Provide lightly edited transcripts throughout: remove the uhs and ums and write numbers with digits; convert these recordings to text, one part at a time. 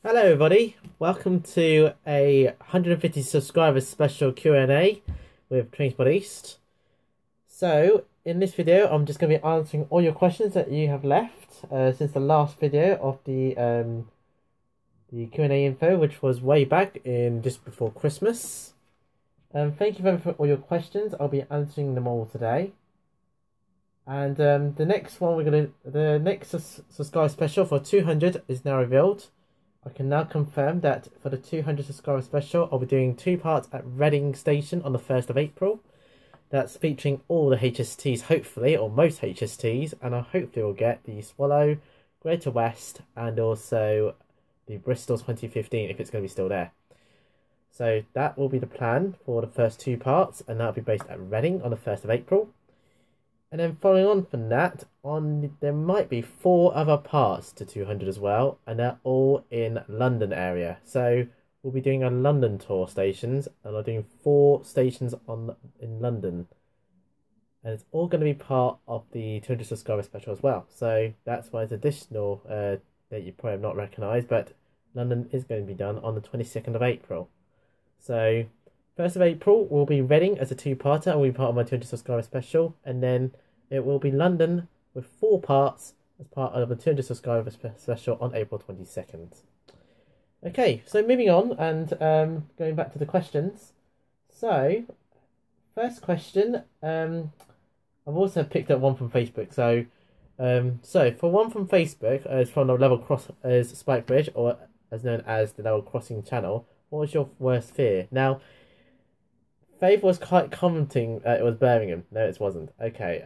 Hello everybody, welcome to a 150 subscribers special Q&A with TrainSpotEast. So, in this video I'm just going to be answering all your questions that you have left since the last video of the Q&A info, which was way back in just before Christmas. Thank you very much for all your questions. I'll be answering them all today. And the next subscriber special for 200 is now revealed. I can now confirm that for the 200 subscriber special, I'll be doing 2 parts at Reading Station on the 1st of April. That's featuring all the HSTs, hopefully, or most HSTs, and I hopefully will get the Swallow, Greater West, and also the Bristol 2015 if it's going to be still there. So that will be the plan for the first 2 parts, and that'll be based at Reading on the 1st of April. And then following on from that, there might be 4 other parts to 200 as well, and they're all in London area. So we'll be doing a London tour stations, and I'm doing 4 stations in London. And it's all going to be part of the 200 subscriber special as well. So that's why it's additional that you probably have not recognised, but London is going to be done on the 22nd of April. So 1st of April will be Reading as a 2-parter and will be part of my 200 subscriber special, and then it will be London with 4 parts as part of the 200 subscriber special on April 22nd. Okay, so moving on and going back to the questions. So, first question, I've also picked up one from Facebook. So for one from Facebook, it's from the Level Cross Spike Bridge, or as known as the Level Crossing channel. What was your worst fear? Now, Faith was quite commenting it was Birmingham. No, it wasn't. Okay.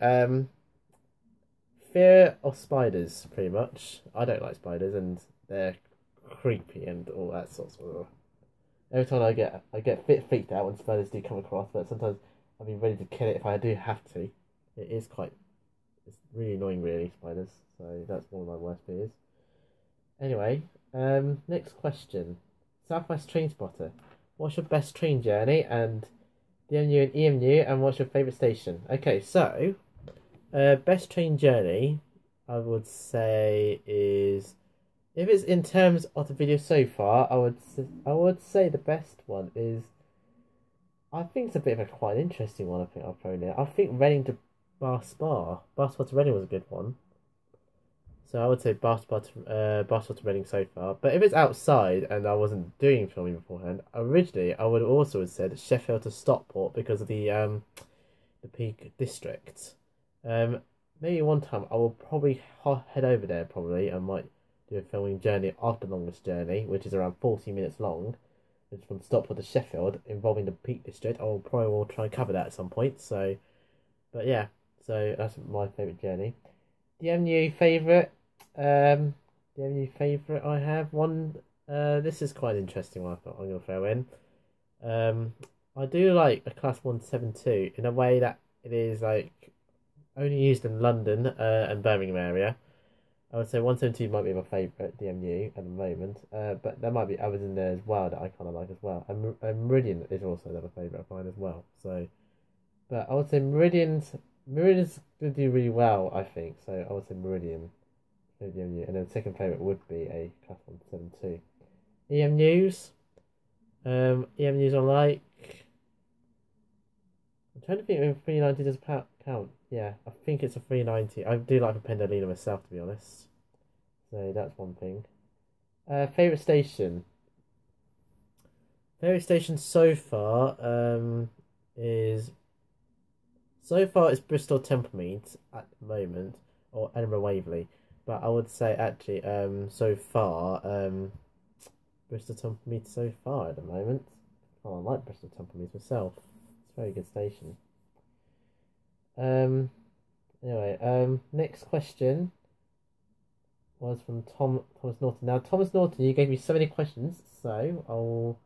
Fear of spiders, pretty much. I don't like spiders, and they're creepy and all that sort of stuff. Every time I get a bit freaked out when spiders do come across, but sometimes I'll be ready to kill it if I do have to. It's really annoying, really, spiders. So that's one of my worst fears. Anyway, next question. Southwest Train Spotter. What's your best train journey and DMU and EMU, and what's your favourite station? Okay, so best train journey I would say is, if it's in terms of the video so far, I would say the best one is, I think it's a bit of a quite interesting one. I think I'll throw in there. I think Reading to Bar Spa to Reading was a good one. So I would say Bar Spa to Reading so far. But if it's outside and I wasn't doing filming beforehand, originally I would also have said Sheffield to Stockport because of the Peak District. Maybe one time I will probably head over there. Probably I might do a filming journey after the longest journey, which is around 40 minutes long, which is from Stockport to Sheffield, involving the Peak District. I will probably try and cover that at some point. So, but yeah, so that's my favourite journey. DMU favourite. DMU favourite I have one. This is quite an interesting one. I thought I'm going to throw in. I do like a Class 172 in a way that it is like only used in London and Birmingham area. I would say 172 might be my favourite DMU at the moment, but there might be others in there as well that I kind of like as well. And Meridian is also another favourite of mine as well. So, but I would say Meridian's going to do really well, I think. So I would say Meridian, DMU, and then second favourite would be a Class 172. EMUs, EMUs I like. I'm trying to think if 390 does count. Yeah, I think it's a 390. I do like a Pendolino myself, to be honest. So that's one thing. Favourite station. Favourite station so far is Bristol Templemead at the moment, or Edinburgh Waverley. But I would say actually so far Bristol Templemead so far at the moment. Oh, I like Bristol Templemead myself. It's a very good station. Anyway, next question was from Thomas Norton. Now, Thomas Norton, you gave me so many questions, so I'll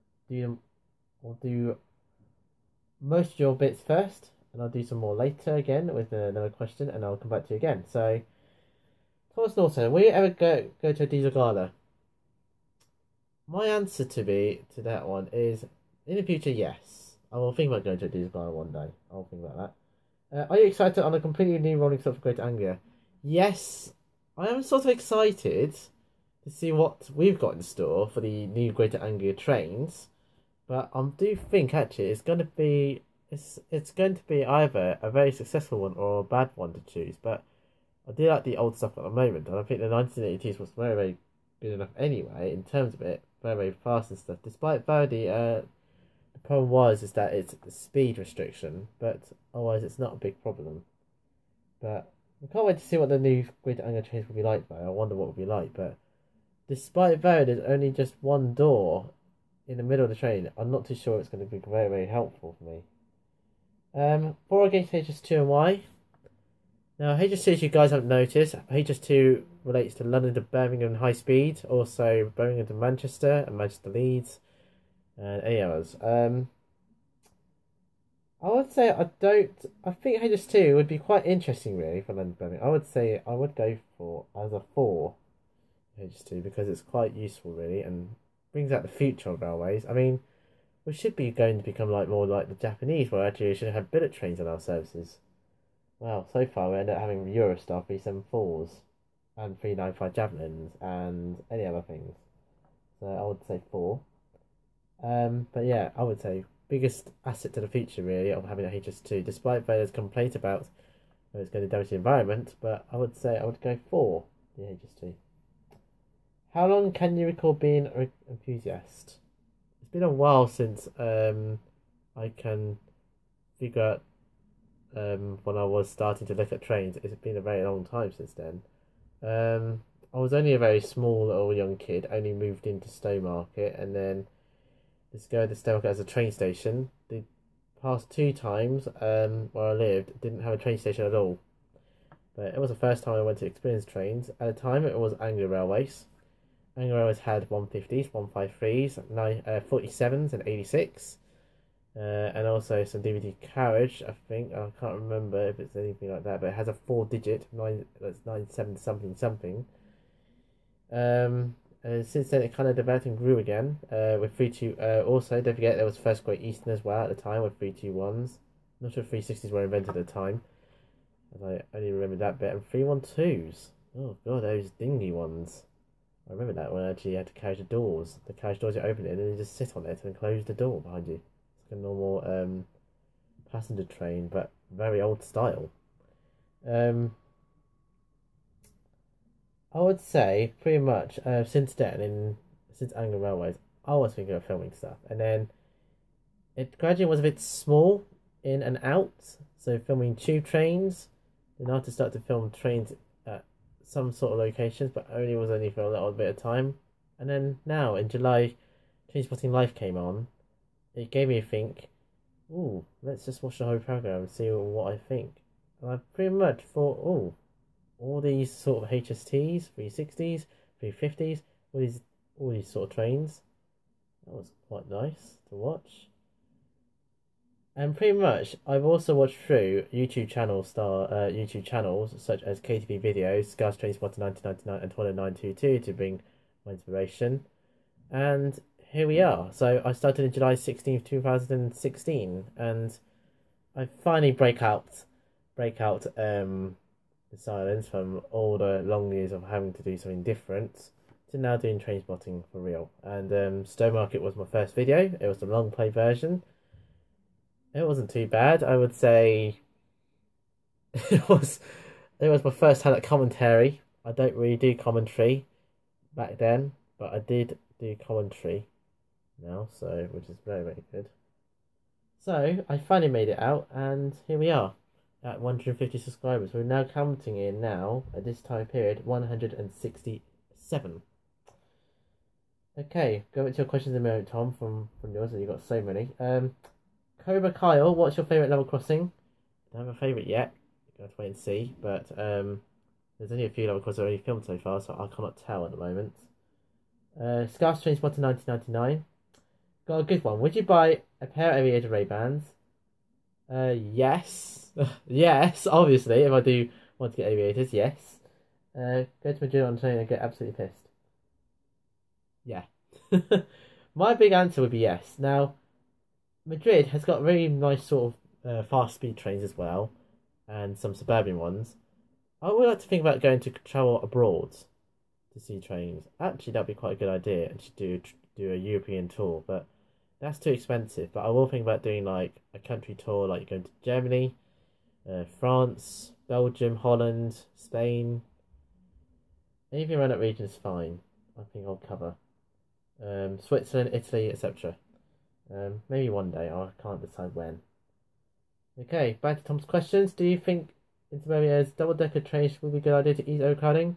do most of your bits first, and I'll do some more later again with another question, and I'll come back to you again. So, Thomas Norton, will you ever go to a diesel gala? My answer to that one is, in the future, yes. I will think about going to a diesel gala one day. I'll think about that. Are you excited on a completely new rolling stock for Greater Anglia? Yes, I am sort of excited to see what we've got in store for the new Greater Anglia trains. But I do think actually it's going to be going to be either a very successful one or a bad one to choose. But I do like the old stuff at the moment, and I think the 1980s was very, very good enough anyway in terms of it, very, very fast and stuff. Despite though the problem is that it's a speed restriction, but otherwise it's not a big problem. But I can't wait to see what the new Greater Anglia trains will be like though. I wonder what it will be like. But despite though there's only just one door in the middle of the train, I'm not too sure it's going to be very, very helpful for me. Before I get to HS2 and why. Now, HS2, as you guys haven't noticed, HS2 relates to London to Birmingham high speed, also Birmingham to Manchester and Manchester Leeds, and any others. I would say I think HS2 would be quite interesting really for London to Birmingham. I would say I would go for as a 4 HS2 because it's quite useful really and brings out the future of railways. I mean, we should be going to become more like the Japanese, where actually we should have bullet trains on our services. Well, so far we end up having Eurostar 374s and 395 Javelins and any other things. So I would say 4. But yeah, I would say biggest asset to the future really of having a HS2, despite there's complaint about it's going to damage the environment, but I would say I would go 4, the HS2. How long can you recall being an enthusiast? It's been a while since I can figure out when I was starting to look at trains. It's been a very long time since then. I was only a very small little young kid, only moved into Stowmarket, and then discovered the Stowmarket as a train station. The past 2 times where I lived didn't have a train station at all. But it was the first time I went to experience trains. At the time it was Anglia Railways. Anglia Railways had 150s, 153s, 47s and 86. And also some DVD carriage, I think. I can't remember if it's anything like that, but it has a 4-digit, 97 something something. And since then it kind of developed and grew again, with 32. Also, don't forget there was first Great Euston as well at the time with 321s. Not sure if 360s were invented at the time, as I only remember that bit. And 312s. Oh god, those dingy ones. I remember that when I actually had to carriage the doors. The carriage doors, you open it and then you just sit on it and close the door behind you. It's like a normal passenger train, but very old style. I would say pretty much since then, since Anglia Railways, I was thinking of filming stuff, and then it gradually was a bit small in and out. So filming tube trains, then I had to start to film trains at some sort of locations, but only for a little bit of time. And then now in July, Trainspotting Live came on. It gave me a think. Ooh, let's just watch the whole program and see what I think. And I pretty much thought, oh, all these sort of HSTs, 360s, 350s, all these sort of trains. That was quite nice to watch. And pretty much, I've also watched through YouTube channels such as KTV Videos, Scouse Trainspotting 1999 and 20922 to bring my inspiration. And here we are. So I started in July 16th, 2016, and I finally break out the silence from all the long years of having to do something different to now doing train spotting for real. And Stowmarket was my first video. It was the long play version. It wasn't too bad. I would say it was my first time at commentary. I don't really do commentary back then, but I did do commentary now, so which is very, very good. So I finally made it out, and here we are at 150 subscribers. We're now counting in now at this time period 167. Okay, go into your questions in a moment, Tom, from yours. You've got so many. Cobra Kyle, what's your favourite level crossing? I don't have a favourite yet. You're going to wait and see. But there's only a few level crossings already filmed so far, so I cannot tell at the moment. Scarce Trainspotting 1999. Got a good one. Would you buy a pair of aviator Ray-Bans? Yes. Yes, obviously. If I do want to get aviators, yes. Go to Madrid on train and get absolutely pissed. Yeah. My big answer would be yes. Now, Madrid has got very nice sort of fast speed trains as well, and some suburban ones. I would like to think about going to travel abroad to to see trains. Actually, that'd be quite a good idea, and should do a European tour, but that's too expensive. But I will think about doing like a country tour, like going to Germany, France, Belgium, Holland, Spain. Anything around that region is fine. I think I'll cover. Switzerland, Italy, etc. Maybe one day. I can't decide when. Okay, back to Tom's questions. Do you think Intermedia's double-decker trains would be a good idea to ease overcrowding?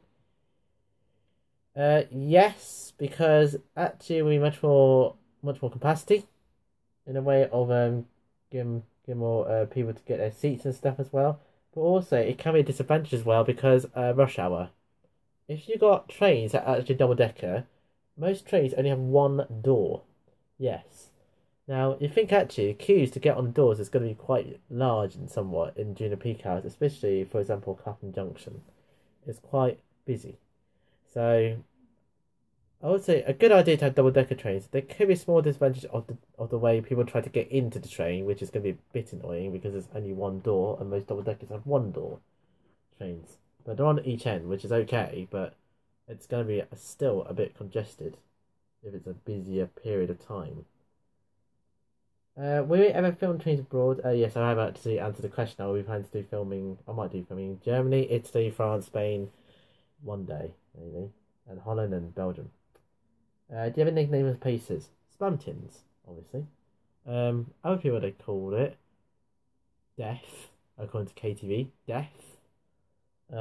Yes, because actually it will be much more capacity in a way of give more people to get their seats and stuff as well. But also it can be a disadvantage as well because rush hour. If you got trains that are actually double-decker, most trains only have one door. Yes. Now, you think actually the queues to get on the doors is going to be quite large and somewhat during the peak hours, especially, for example, Clapham Junction. It's quite busy. So, I would say a good idea to have double-decker trains. There could be a small disadvantage of the way people try to get into the train, which is going to be a bit annoying because there's only one door and most double-deckers have one door trains. But they're on each end, which is okay, but it's going to be still a bit congested if it's a busier period of time. Will we ever film trains abroad? Yes, I have actually answered the question now. We plan to do filming. I might do filming in Germany, Italy, France, Spain, one day maybe, and Holland and Belgium. Do you have a nickname as pacers? Spamtins, obviously. Other people they called it Death, according to KTV. Death. I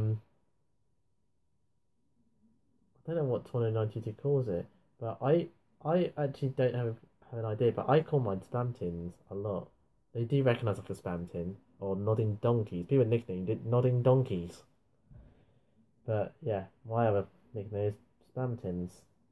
don't know what 2092 calls it, but I actually don't have an idea, but I call mine Spamtins a lot. They do recognise like a spam tin or nodding donkeys. People nicknamed it nodding donkeys. But yeah, my other nickname is Spamtins.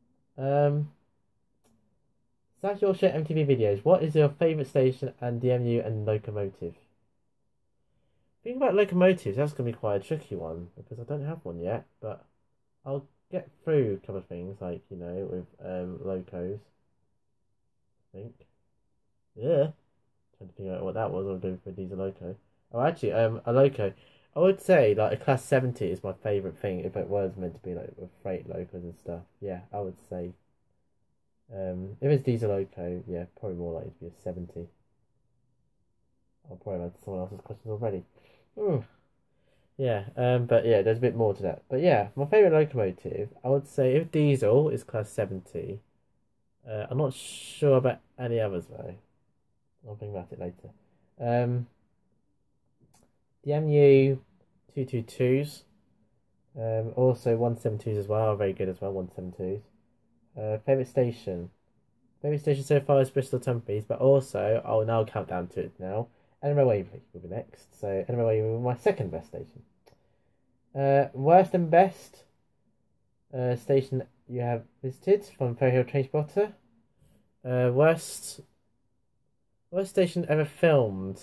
Slash your share MTV videos. What is your favourite station and DMU and locomotive? Think about locomotives, that's going to be quite a tricky one because I don't have one yet, but I'll get through a couple of things like, you know, with locos. I think. Yeah. Trying to figure out what that was. I'll do for diesel loco. Oh, actually, a loco. I would say like a class 70 is my favourite thing if it was meant to be like with freight locos and stuff. Yeah, I would say. If it's diesel loco, yeah, probably more likely to be a 70. I'll probably answer someone else's questions already. Yeah, but yeah, there's a bit more to that. But yeah, my favourite locomotive, I would say if diesel is class 70. I'm not sure about any others though. I'll think about it later. The MU 222s, also 172s as well, are very good as well, 172s. Favourite station so far is Bristol Dumfries, but also I'll now count down to it now. Edinburgh Waverley will be next, so Edinburgh Waverley will be my second best station. Worst and best station you have visited from Ferry Hill Trainspotter. Worst station ever filmed.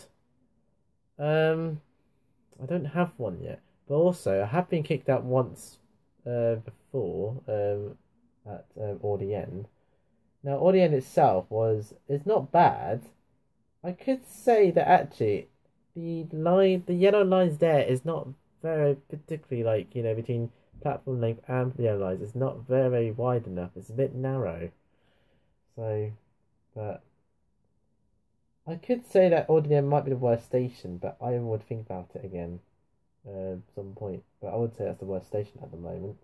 I don't have one yet, but also I have been kicked out once before at Audien. Now Audien itself it's not bad. I could say that actually the yellow lines there is not very particularly like, you know, between platform length and the yellow lines. It's not very wide enough. It's a bit narrow. So, but I could say that Audien might be the worst station, but I would think about it again at some point. But I would say that's the worst station at the moment.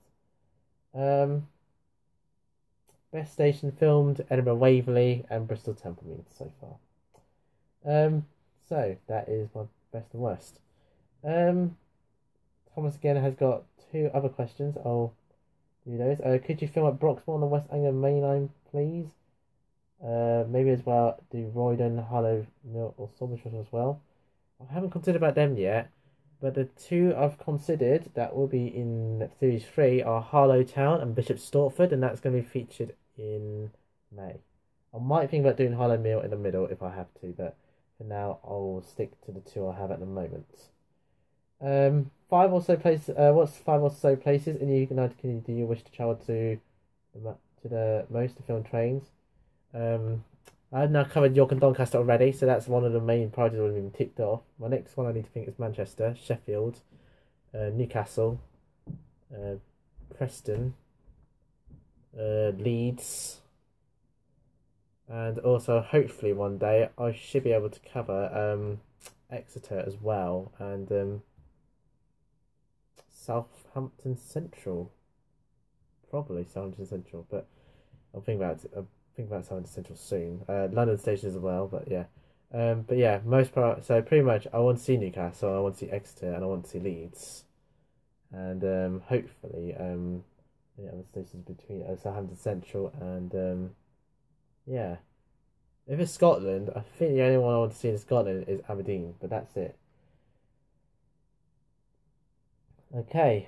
Best station filmed, Edinburgh Waverley and Bristol Templemead so far. So that is my best and worst. Thomas again has got two other questions. I'll do those. Could you film at Broxmore on the West Anglia Main Line, please? Maybe as well do Roydon, Harlow, Mill or Somerset as well. I haven't considered about them yet, but the two I've considered that will be in Series 3 are Harlow Town and Bishop Stortford, and that's going to be featured in May. I might think about doing Harlow Mill in the middle if I have to, but for now I'll stick to the two I have at the moment. What's 5 or so places in the United Kingdom do you wish to travel to the most to film trains? I've now covered York and Doncaster already, so that's one of the main priorities that have been ticked off. My next one I need to think is Manchester, Sheffield, Newcastle, Preston, Leeds, and also hopefully one day I should be able to cover Exeter as well, and Southampton Central, probably Southampton Central, but I'll think about Southampton Central soon. London Station as well, but yeah. But yeah, so pretty much I want to see Newcastle, I want to see Exeter, and I want to see Leeds, and hopefully the other stations between Southampton Central and yeah. If it's Scotland, I think the only one I want to see in Scotland is Aberdeen, but that's it. Okay,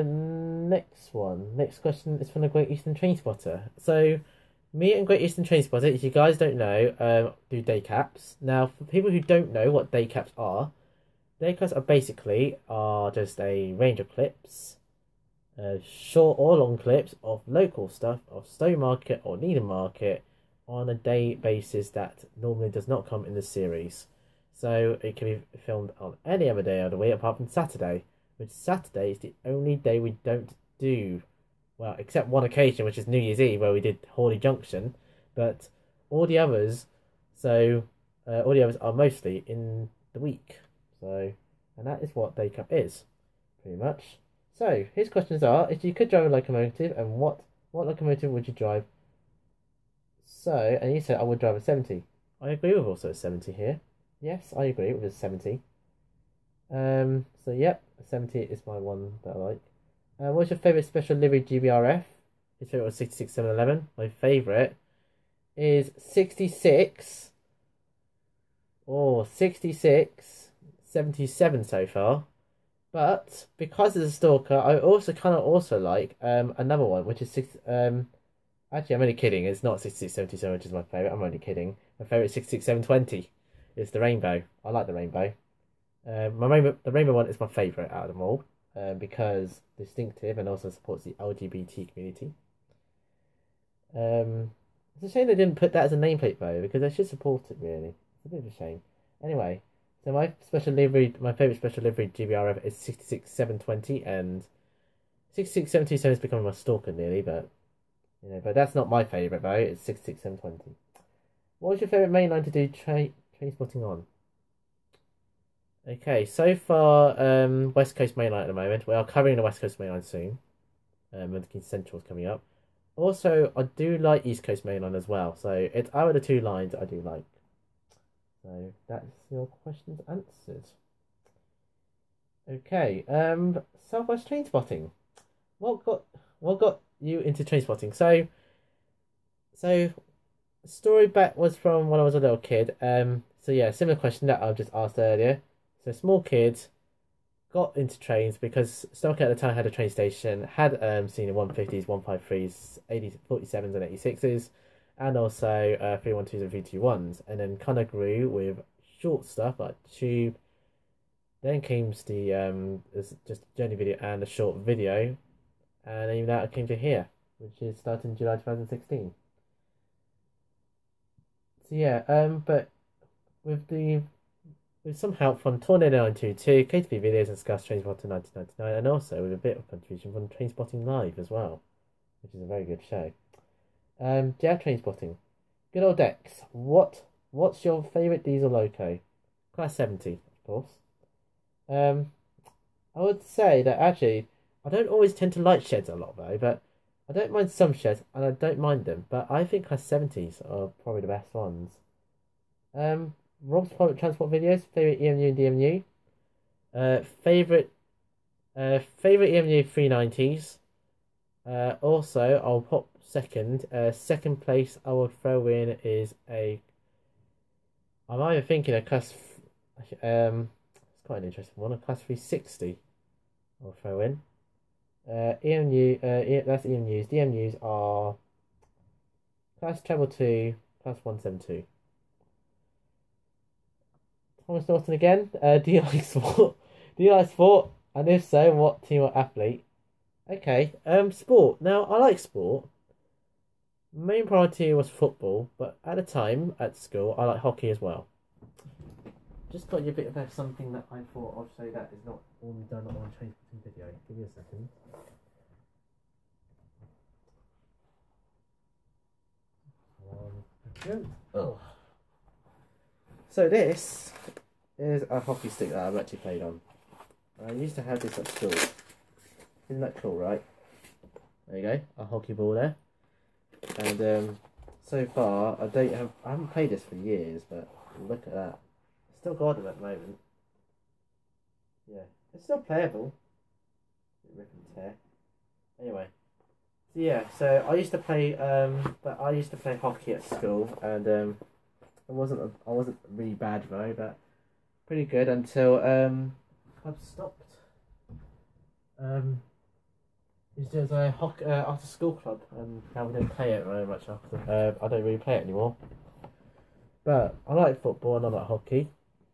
next question is from the Great Eastern Train Spotter. So, me and Great Eastern Train Spotter, if you guys don't know, do day caps. Now, for people who don't know what day caps are basically just a range of clips, short or long clips of local stuff of Stowmarket or Needham Market on a day basis that normally does not come in the series. So, it can be filmed on any other day of the week apart from Saturday. Which Saturday is the only day we don't do, well, except one occasion, which is New Year's Eve, where we did Hawley Junction, but all the others, are mostly in the week. So, and that is what day cap is, pretty much. So, his questions are: if you could drive a locomotive, and what locomotive would you drive? So, and he said I would drive a 70. I agree with also a 70 here. Yes, I agree with a 70. So yep, 70 is my one that I like. What's your favourite special livery GBRF? His favourite was 66711. My favourite is 66. Oh, 66, 77 so far. But because it's a stalker, I also kind of like another one, which is actually I'm only kidding. It's not 6677, which is my favourite. I'm only kidding. My favourite is 66720. It's the rainbow. I like the rainbow. The rainbow one is my favourite out of them all, because distinctive and also supports the LGBT community. It's a shame they didn't put that as a nameplate though, because they should support it really. It's a bit of a shame. Anyway, so my favourite special livery GBRF is 66720, and 66727 is becoming my stalker nearly, but but that's not my favourite though. It's 66720. What was your favourite main line to do train spotting on? Okay, so far, West Coast Main Line at the moment. We are covering the West Coast Main Line soon. When the Keynes Central is coming up. Also, I do like East Coast Main Line as well. So, it's out of the two lines I do like. So, that's your questions answered. Okay, Southwest Train Spotting. What got you into train spotting? So story back was from when I was a little kid. So yeah, similar question that I've just asked earlier. So small kids got into trains because Stoke at the time had a train station, had seen 150s, 153s, 47s and 86s, and also 312s and 321s, and then kind of grew with short stuff like Tube. Then came the just journey video and a short video, and even that came to here, which is starting July 2016. So yeah, but with some help from Tornado 922, KTV Videos and Scouse Trainspotting 1999, and also with a bit of contribution from Trainspotting Live as well, which is a very good show. Trainspotting. Good old Dex. What's your favourite diesel loco? Class 70, of course. I would say that actually I don't always tend to like sheds a lot though, but I don't mind some sheds and I don't mind them, but I think Class 70s are probably the best ones. Rob's public transport videos, favourite EMU and DMU. Favourite EMU 390s. Also I'll pop second. Second place I would throw in is I'm either thinking a class it's quite an interesting one, a class 360 I'll throw in. EMU that's EMUs. DMUs are class treble 2, class 172. Thomas Norton again. Do you like sport? Do you like sport? And if so, what team or athlete? Okay. Sport. Now I like sport. Main priority was football, but at the time at school I like hockey as well. Just got you a bit of something that I thought I'll show that is not all done on a Trainspotting video. Give me a second. Oh. So this is a hockey stick that I've actually played on. I used to have this at school. Isn't that cool, right? There you go, a hockey ball there. And so far I haven't played this for years, but look at that. I still got it at the moment. Yeah, it's still playable. Rip and tear. Anyway. So yeah, so I used to play hockey at school, and I wasn't really bad though, but pretty good until club stopped. There's a after school club, and now we don't play it very much after. I don't really play it anymore. But I like football and I like hockey.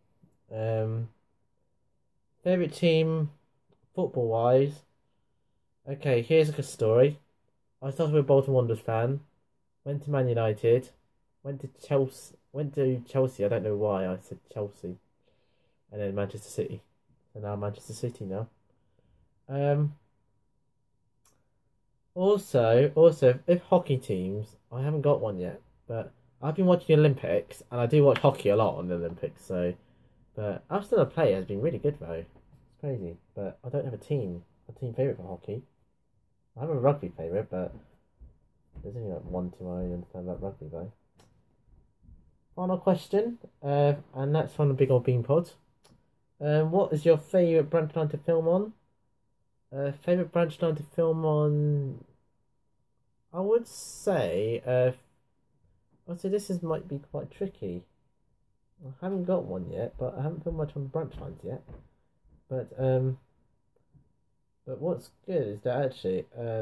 Favourite team, football wise. Okay, here's a good story. I started with a Bolton Wanderers fan, went to Man United, went to Chelsea. I don't know why I said Chelsea, and then Manchester City. So now Manchester City now. Also, if hockey teams, I haven't got one yet, but I've been watching the Olympics, and I do watch hockey a lot on the Olympics. So, but Euston the player has been really good though. It's crazy, but I don't have a team favourite for hockey. I have a rugby favourite, but there's only like one team I understand about rugby though. Final question, and that's from the Big Old Bean Pod. What is your favourite branch line to film on? Favourite branch line to film on? I would say, this might be quite tricky. I haven't got one yet, but I haven't filmed much on branch lines yet. But what's good is that actually,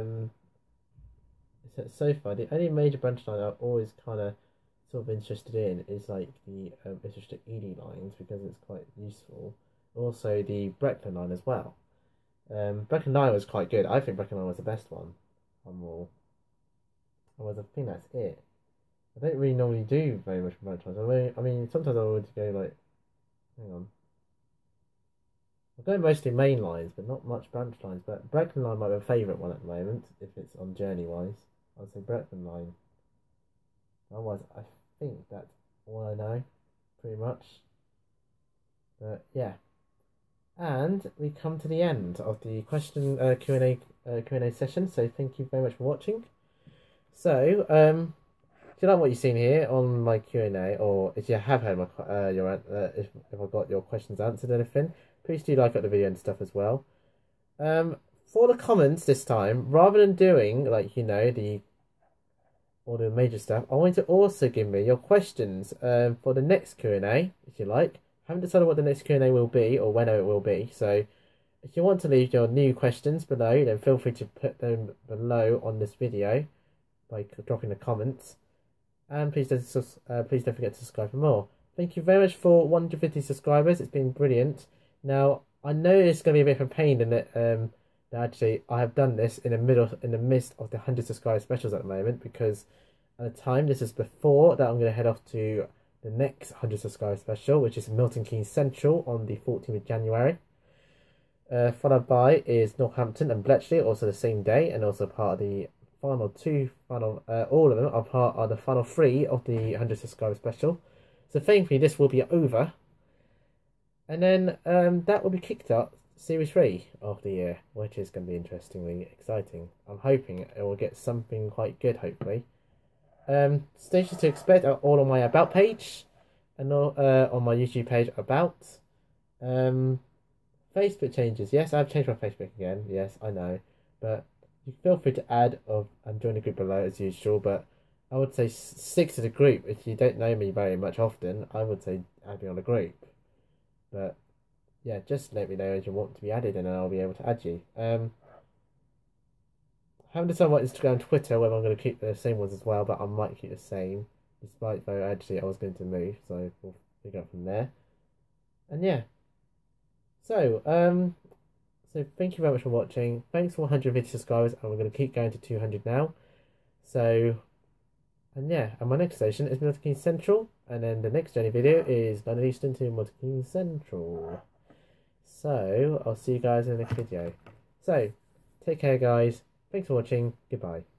is that so far the only major branch line I've always kind of sort of interested in is like the interested ED lines, because it's quite useful. Also the Brecon line as well. Brecon line was quite good. I think Brecon line was the best one. I think that's it. I don't really normally do very much branch lines. I mean sometimes I would go like, hang on. I go mostly main lines, but not much branch lines. But Brecon line might be my favourite one at the moment, if it's on journey wise. I'd say Brecon line. Otherwise, I think that's all I know, pretty much. But yeah, and we come to the end of the question Q&A session. So thank you very much for watching. So if you like what you've seen here on my Q&A, or if you have heard my if I got your questions answered and anything, please do like up the video and stuff as well. For the comments this time, rather than doing all the major stuff, I want you to also give me your questions for the next Q&A, if you like. I haven't decided what the next Q&A will be or when it will be, so if you want to leave your new questions below, then feel free to put them below on this video by dropping the comments. And please don't forget to subscribe for more. Thank you very much for 150 subscribers. It's been brilliant. Now I know it's going to be a bit of a pain in that actually I have done this in the midst of the 100 subscriber specials at the moment, because at the time this is before that I'm going to head off to the next 100 subscriber special, which is Milton Keynes Central on the 14th of January. Followed by is Northampton and Bletchley, also the same day, and also part of the all of them are the final 3 of the 100 subscriber special. So thankfully this will be over, and then that will be kicked up Series 3 of the year, which is going to be interestingly exciting. I'm hoping it will get something quite good, hopefully. Stations to expect are all on my About page, and on my YouTube page About. Facebook changes. Yes, I've changed my Facebook again. Yes, I know. But you feel free to add and join the group below as usual. But I would say stick to the group. If you don't know me very much often, I would say add me on the group. But yeah, just let me know if you want to be added, and then I'll be able to add you. I haven't decided what Instagram and Twitter, whether I'm going to keep the same ones as well, but I might keep the same, despite though actually I was going to move, so we'll figure out from there. And yeah, so thank you very much for watching. Thanks for 150 subscribers, and we're going to keep going to 200 now. So, and yeah, and my next station is Milton Keynes Central, and then the next journey video is London Euston to Milton Keynes Central. So I'll see you guys in the next video. So take care, guys. Thanks for watching. Goodbye.